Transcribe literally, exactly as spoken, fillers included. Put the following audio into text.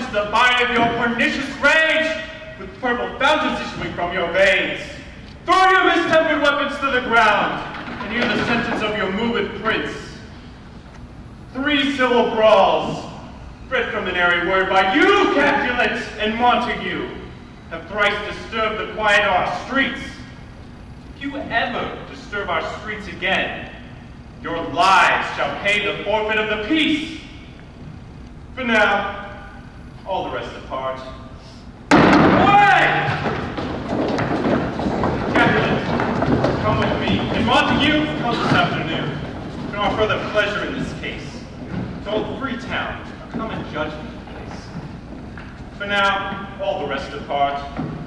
to the bite of your pernicious rage, with purple fountains issuing from your veins. Throw your mistempered weapons to the ground, and hear the sentence of your moved prince. Three civil brawls, bred from an airy word by you, Capulet and Montague, have thrice disturbed the quiet of our streets. If you ever disturb our streets again, your lives shall pay the forfeit of the peace. For now, all the rest apart. Away! Capulet, come with me, and Montague, come this afternoon. We can offer further pleasure in this case. To old Freetown, a common judgment place. For now, all the rest apart.